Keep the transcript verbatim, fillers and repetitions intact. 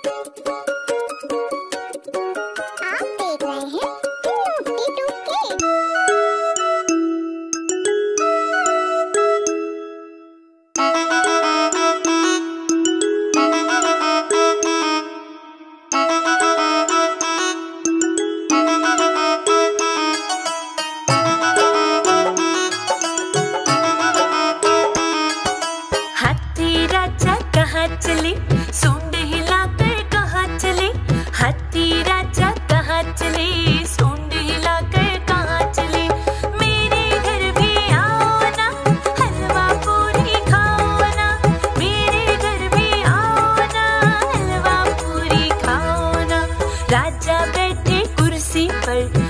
देख रहे हैं नोटी टू किड्स। हाथी राजा कहाँ चले, सूंड हिलाकर कहाँ चले। हाथी राजा कहाँ चले, सूंड हिलाकर कहाँ चले। मेरे घर भी आओ ना, हलवा पूरी खाओ ना। मेरे घर भी आओ ना, हलवा पूरी खाओ ना। राजा बैठे कुर्सी पर,